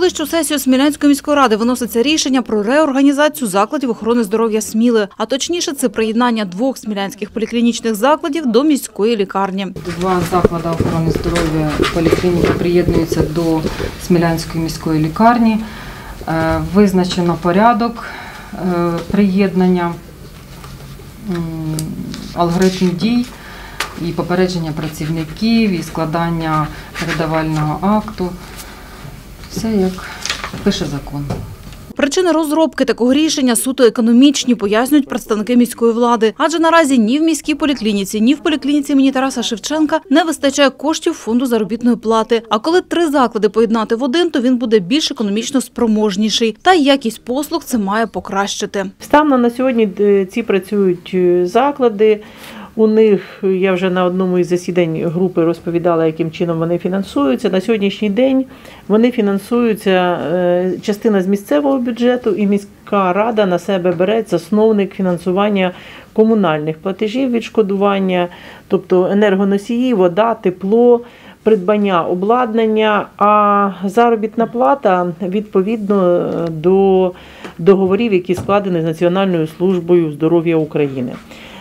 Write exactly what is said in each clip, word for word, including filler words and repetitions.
найближчу сесію Смілянської міської ради виноситься рішення про реорганізацію закладів охорони здоров'я Сміли. А точніше, це приєднання двох смілянських поліклінічних закладів до міської лікарні. Два заклади охорони здоров'я поліклініки приєднуються до Смілянської міської лікарні. Визначено порядок приєднання, алгоритм дій і попередження працівників, і складання передавального акту. Все як пише закон. Причини розробки такого рішення суто економічні, пояснюють представники міської влади. Адже наразі ні в міській поліклініці, ні в поліклініці імені Тараса Шевченка не вистачає коштів фонду заробітної плати. А коли три заклади поєднати в один, то він буде більш економічно спроможніший. Та й якість послуг це має покращити. Станом на сьогодні ці працюють заклади. У них, я вже на одному із засідань групи розповідала, яким чином вони фінансуються. На сьогоднішній день вони фінансуються частина з місцевого бюджету, і міська рада на себе бере засновник фінансування комунальних платежів, відшкодування, тобто енергоносії, вода, тепло, придбання обладнання, а заробітна плата відповідно до договорів, які складені з Національною службою здоров'я України.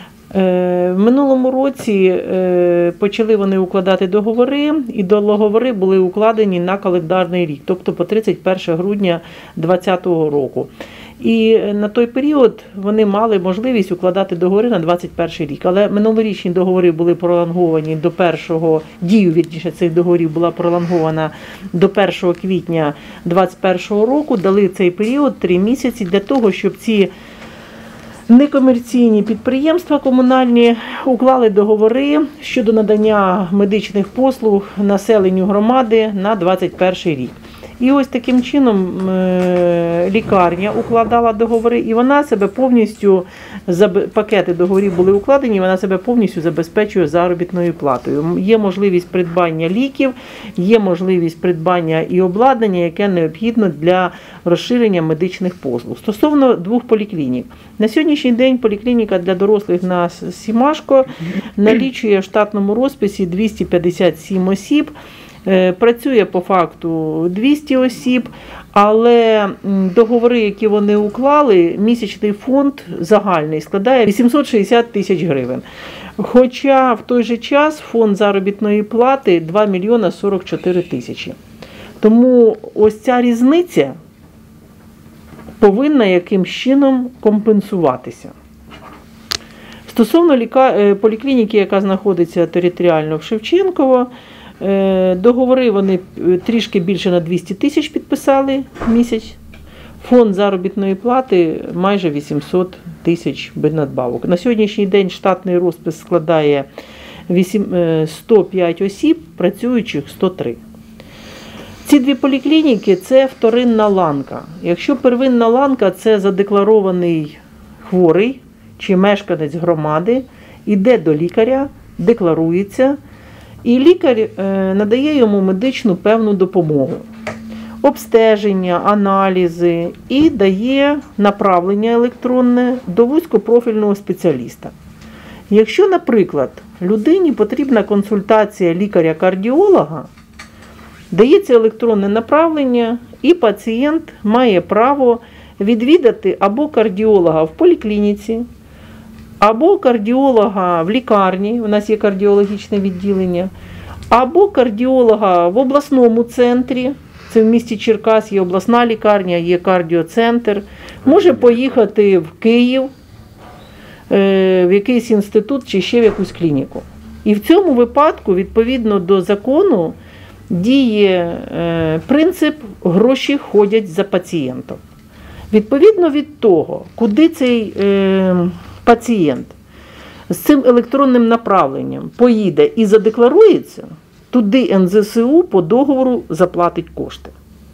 В минулому році почали вони укладати договори, і договори були укладені на календарний рік, тобто по тридцять перше грудня дві тисячі двадцятого року. І на той період вони мали можливість укладати договори на двадцять перший рік. Але минулорічні договори були пролонговані до першого, дію, вірніше, цих договорів була пролонгована до першого квітня двадцять першого року, дали цей період три місяці для того, щоб ці некомерційні підприємства комунальні уклали договори щодо надання медичних послуг населенню громади на двадцять перший рік. І ось таким чином лікарня укладала договори, і вона себе повністю, пакети договорів були укладені, вона себе повністю забезпечує заробітною платою. Є можливість придбання ліків, є можливість придбання і обладнання, яке необхідно для розширення медичних послуг. Стосовно двох поліклінік. На сьогоднішній день поліклініка для дорослих на Сімашко налічує в штатному розписі двісті п'ятдесят сім осіб. Працює по факту двісті осіб, але договори, які вони уклали, місячний фонд загальний складає вісімсот шістдесят тисяч гривень. Хоча в той же час фонд заробітної плати два мільйони сорок чотири тисячі. Тому ось ця різниця повинна якимсь чином компенсуватися. Стосовно поліклініки, яка знаходиться територіально в Шевченково, договори вони трішки більше на двісті тисяч підписали в місяць. Фонд заробітної плати майже вісімсот тисяч без надбавок. На сьогоднішній день штатний розпис складає сто п'ять осіб, працюючих сто три. Ці дві поліклініки – це вторинна ланка. Якщо первинна ланка – це задекларований хворий чи мешканець громади, йде до лікаря, декларується, і лікар надає йому медичну певну допомогу, обстеження, аналізи і дає направлення електронне до вузькопрофільного спеціаліста. Якщо, наприклад, людині потрібна консультація лікаря-кардіолога, дається електронне направлення, і пацієнт має право відвідати або кардіолога в поліклініці, або кардіолога в лікарні, у нас є кардіологічне відділення, або кардіолога в обласному центрі, це в місті Черкас є обласна лікарня, є кардіоцентр, може поїхати в Київ, в якийсь інститут чи ще в якусь клініку. І в цьому випадку, відповідно до закону, діє принцип «гроші ходять за пацієнтом». Відповідно від того, куди цей пацієнт з цим електронним направленням поїде і задекларується, туди ен зет ес у по договору заплатить кошти.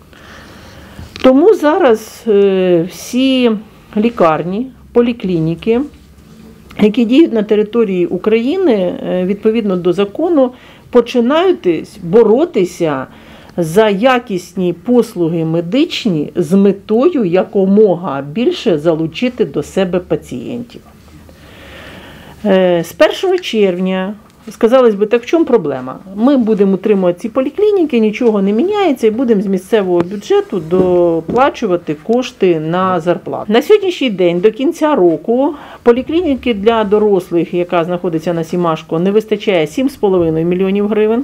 Тому зараз всі лікарні, поліклініки, які діють на території України, відповідно до закону, починають боротися за якісні послуги медичні з метою якомога більше залучити до себе пацієнтів. З першого червня Сказалось би, так в чому проблема? Ми будемо утримувати ці поліклініки, нічого не міняється і будемо з місцевого бюджету доплачувати кошти на зарплату. На сьогоднішній день, до кінця року, поліклініки для дорослих, яка знаходиться на Сімашко, не вистачає сім з половиною мільйонів гривень.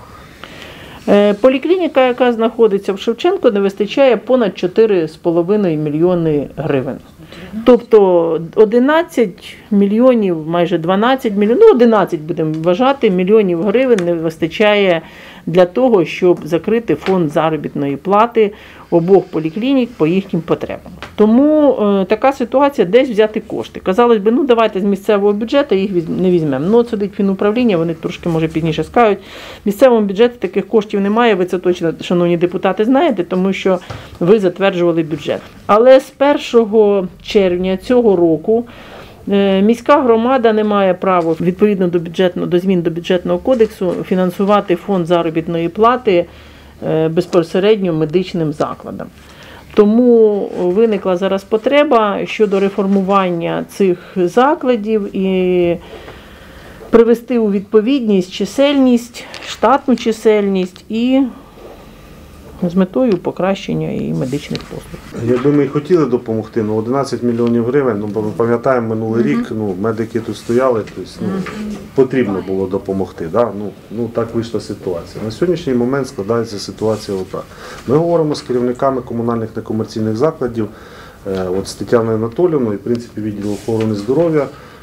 Поліклініка, яка знаходиться в Шевченко, не вистачає понад чотири з половиною мільйони гривень. Тобто одинадцять мільйонів, майже дванадцять мільйонів, ну одинадцять будемо вважати, мільйонів гривень не вистачає для того, щоб закрити фонд заробітної плати обох поліклінік по їхнім потребам. Тому е, така ситуація, десь взяти кошти. Казалось би, ну давайте з місцевого бюджету їх не візьмемо. Ну, от сидить фінуправління, вони трошки, може, пізніше скажуть. В місцевому бюджеті таких коштів немає, ви це точно, шановні депутати, знаєте, тому що ви затверджували бюджет. Але з першого червня цього року міська громада не має права, відповідно до бюджетного, до змін до бюджетного кодексу, фінансувати фонд заробітної плати безпосередньо медичним закладам. Тому виникла зараз потреба щодо реформування цих закладів і привести у відповідність чисельність, штатну чисельність і з метою покращення і медичних послуг. Якби ми і хотіли допомогти, ну одинадцять мільйонів гривень, ну ми пам'ятаємо минулий uh-huh. рік, ну медики тут стояли, тобто, ну, uh-huh. потрібно було допомогти. Да? Ну, ну так вийшла ситуація. На сьогоднішній момент складається ситуація отак. Ми говоримо з керівниками комунальних некомерційних закладів, е, от з Тетяною Анатоліївною, і в принципі відділу охорони здоров'я.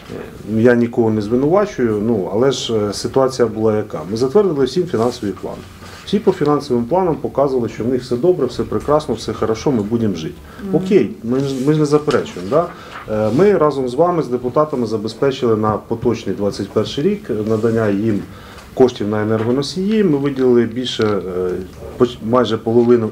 Я нікого не звинувачую, ну, але ж ситуація була яка. Ми затвердили всім фінансові плани. Всі по фінансовим планам показували, що в них все добре, все прекрасно, все хорошо, ми будемо жити. Окей, ми, ми ж не заперечуємо. Да? Ми разом з вами, з депутатами, забезпечили на поточний двадцять перший рік надання їм коштів на енергоносії. Ми виділили більше, майже половину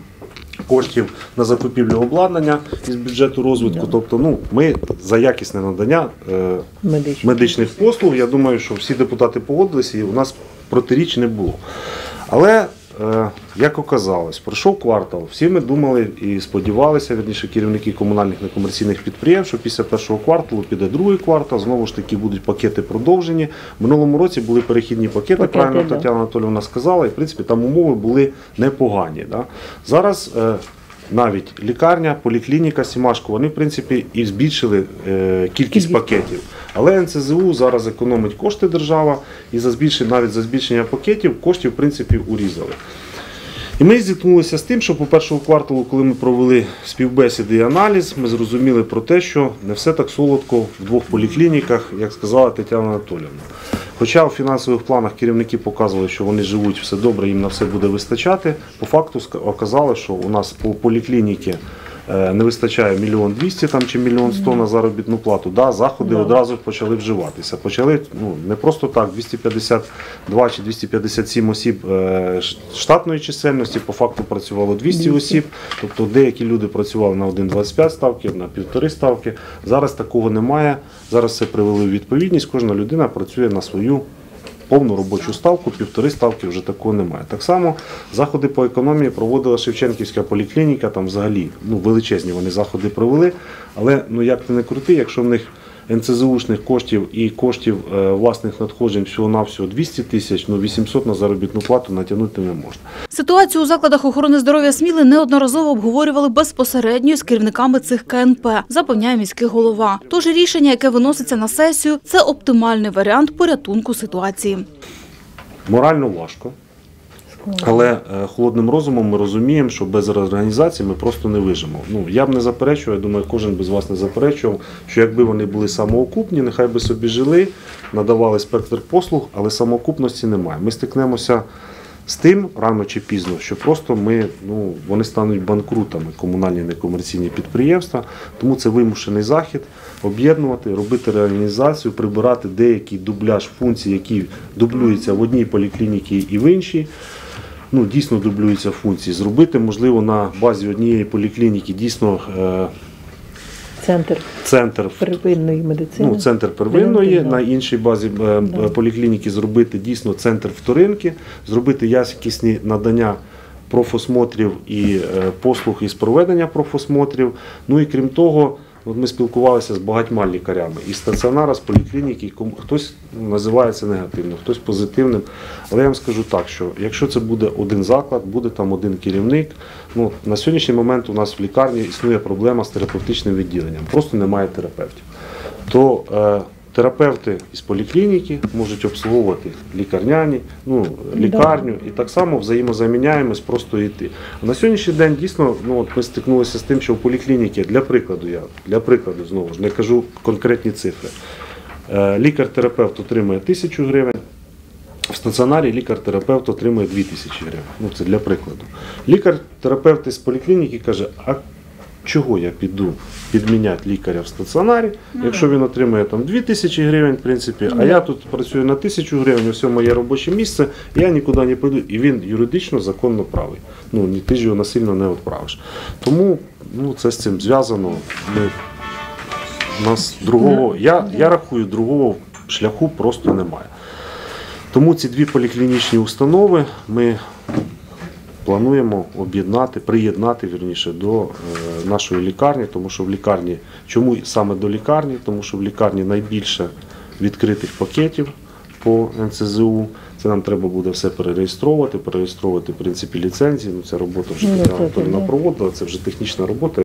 коштів на закупівлю обладнання із бюджету розвитку. Тобто, ну, ми за якісне надання е, медичних. медичних послуг, я думаю, що всі депутати погодилися і у нас протиріч не було. Але, е, як оказалось, пройшов квартал, всі ми думали і сподівалися, вірніше, керівники комунальних некомерційних підприємств, що після першого кварталу піде другий квартал, знову ж таки будуть пакети продовжені. В минулому році були перехідні пакети, пакети правильно да. Тетяна Анатоліївна сказала, і в принципі там умови були непогані. Да? Зараз е, навіть лікарня, поліклініка Сімашко, вони в принципі і збільшили е, кількість пакетів. Але ен це зе у зараз економить кошти держава і за збільшення, навіть за збільшення пакетів коштів в принципі урізали. І ми зіткнулися з тим, що по першому кварталу, коли ми провели співбесіди і аналіз, ми зрозуміли про те, що не все так солодко в двох поліклініках, як сказала Тетяна Анатоліївна. Хоча в фінансових планах керівники показували, що вони живуть, все добре, їм на все буде вистачати, по факту оказалось, що у нас по поліклініці не вистачає мільйон двісті там, чи мільйон сто на заробітну плату. Да, заходи yeah. одразу почали вживатися. Почали ну, не просто так, двісті п'ятдесят два чи двісті п'ятдесят сім осіб е, штатної чисельності, по факту працювало двісті осіб. Тобто деякі люди працювали на один цілих двадцять п'ять ставки, на півтори ставки. Зараз такого немає. Зараз все привели у відповідність. Кожна людина працює на свою повну робочу ставку, півтори ставки вже такого немає. Так само заходи по економії проводила Шевченківська поліклініка, там взагалі ну, величезні вони заходи провели, але ну, як ти не крути, якщо в них ен це зе ушних коштів і коштів е, власних надходжень всього-навсього двісті тисяч, ну вісімсот на заробітну плату натягнути не можна. Ситуацію у закладах охорони здоров'я Сміли неодноразово обговорювали безпосередньо з керівниками цих ка ен пе, запевняє міський голова. Тож рішення, яке виноситься на сесію, це оптимальний варіант порятунку ситуації. Морально важко. Але холодним розумом ми розуміємо, що без реорганізації ми просто не вижимо. Ну, я б не заперечував, я думаю, кожен без вас не заперечував, що якби вони були самоокупні, нехай би собі жили, надавали спектр послуг, але самоокупності немає. Ми стикнемося з тим, рано чи пізно, що просто ми, ну, вони стануть банкрутами, комунальні некомерційні підприємства, тому це вимушений захід об'єднувати, робити реорганізацію, прибирати деякий дубляж функцій, які дублюються в одній поліклініці і в іншій. Ну, дійсно дублюються функції. Зробити, можливо, на базі однієї поліклініки дійсно е, центр, центр первинної медицини. Ну, центр первинної, на іншій базі е, да. поліклініки зробити дійсно центр вторинки, зробити якісні надання профосмотрів і е, послуг із проведення профосмотрів. Ну і крім того, от ми спілкувалися з багатьма лікарями, і стаціонара, з поліклініки, кому- хтось називає це негативно, хтось позитивним. Але я вам скажу так, що якщо це буде один заклад, буде там один керівник, ну, на сьогоднішній момент у нас в лікарні існує проблема з терапевтичним відділенням, просто немає терапевтів. То е, терапевти із поліклініки можуть обслуговувати лікарняні, ну, лікарню і так само взаємозаміняємось, просто йти. А на сьогоднішній день дійсно ну, от ми стикнулися з тим, що в поліклініки, для прикладу, я для прикладу знову ж не кажу конкретні цифри. Е, Лікар-терапевт отримує тисячу гривень, в стаціонарі лікар-терапевт отримує дві тисячі гривень. Ну, це для прикладу. Лікар-терапевт із поліклініки каже, а чого я піду підміняти лікаря в стаціонарі, якщо він отримує там дві тисячі гривень, в принципі, а я тут працюю на тисячу гривень, ось моє робоче місце, я нікуди не піду, і він юридично, законно правий. Ну, ні, ти ж його насильно не відправиш. Тому ну, це з цим зв'язано. Ми, у нас другого, я, я рахую, другого шляху просто немає. Тому ці дві поліклінічні установи ми плануємо об'єднати, приєднати вірніше, до е, нашої лікарні, тому що в лікарні, чому саме до лікарні? Тому що в лікарні найбільше відкритих пакетів по ен це зе у. Це нам треба буде все перереєстровувати, перереєстровувати в принципі ліцензії. Ну, ця робота вже Ну, Тетяна це, Анатоліївна да. проводила, це вже технічна робота.